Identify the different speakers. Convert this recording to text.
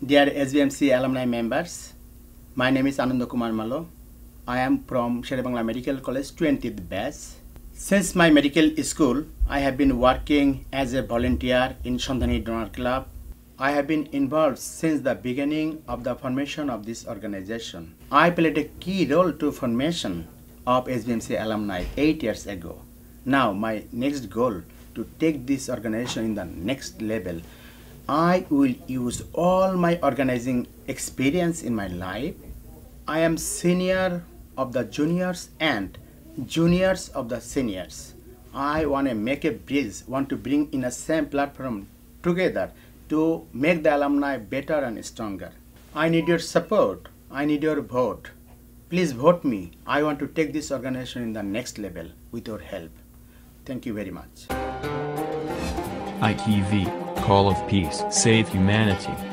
Speaker 1: Dear SBMC Alumni members, my name is Anando Kumar Malo. I am from Sherebangla Medical College 20th batch. Since my medical school, I have been working as a volunteer in Shandhani Donor Club. I have been involved since the beginning of the formation of this organization. I played a key role to formation of SBMC Alumni 8 years ago. Now my next goal to take this organization in the next level. I will use all my organizing experience in my life. I am senior of the juniors and juniors of the seniors. I want to make a bridge, want to bring in a same platform together to make the alumni better and stronger. I need your support. I need your vote. Please vote me. I want to take this organization in the next level with your help. Thank you very much.
Speaker 2: ITV, Call of Peace, Save Humanity.